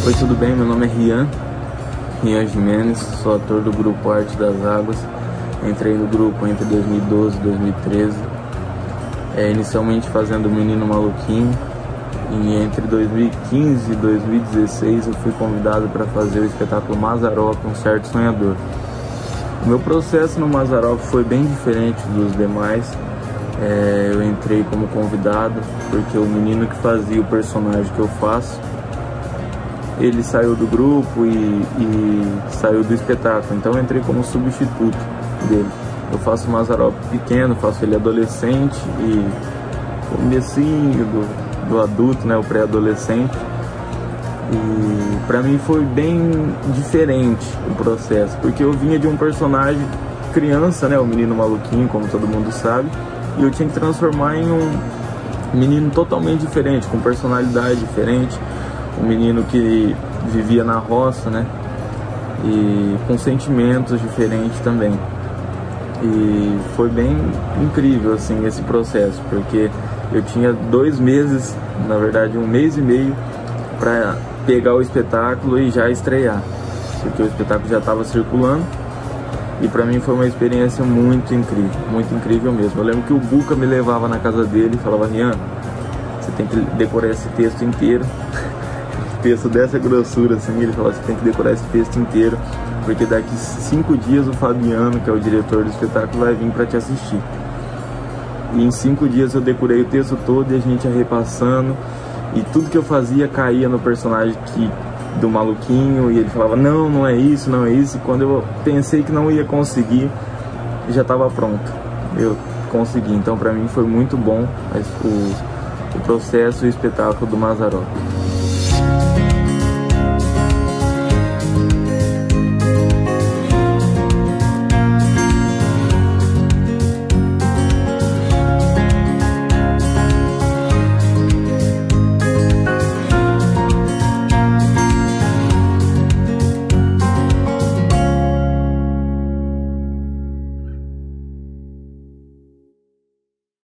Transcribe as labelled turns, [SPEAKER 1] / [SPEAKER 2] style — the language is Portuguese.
[SPEAKER 1] Oi, tudo bem? Meu nome é Rian Gimenez, sou ator do grupo Arte das Águas. Entrei no grupo entre 2012 e 2013, inicialmente fazendo o Menino Maluquinho, e entre 2015 e 2016 eu fui convidado para fazer o espetáculo Mazzaropi, um certo sonhador. O meu processo no Mazzaropi foi bem diferente dos demais. Eu entrei como convidado porque o menino que fazia o personagem que eu faço, ele saiu do grupo e saiu do espetáculo, então eu entrei como substituto dele. Eu faço o Mazzaropi pequeno, faço ele adolescente e comecinho do adulto, né, o pré-adolescente. E pra mim foi bem diferente o processo, porque eu vinha de um personagem criança, né, o Menino Maluquinho, como todo mundo sabe, e eu tinha que transformar em um menino totalmente diferente, com personalidade diferente, um menino que vivia na roça, né, e com sentimentos diferentes também. E foi bem incrível, assim, esse processo, porque eu tinha 2 meses, na verdade 1 mês e meio, para pegar o espetáculo e já estrear, porque o espetáculo já estava circulando. E pra mim foi uma experiência muito incrível mesmo. Eu lembro que o Buca me levava na casa dele e falava: Rian, você tem que decorar esse texto inteiro. Texto dessa grossura, assim, ele falou: você tem que decorar esse texto inteiro, porque daqui 5 dias o Fabiano, que é o diretor do espetáculo, vai vir para te assistir. E em 5 dias eu decorei o texto todo e a gente ia repassando, e tudo que eu fazia caía no personagem do maluquinho, e ele falava: não, não é isso, não é isso. E quando eu pensei que não ia conseguir, já estava pronto, eu consegui. Então pra mim foi muito bom o processo e o espetáculo do Mazzaropi.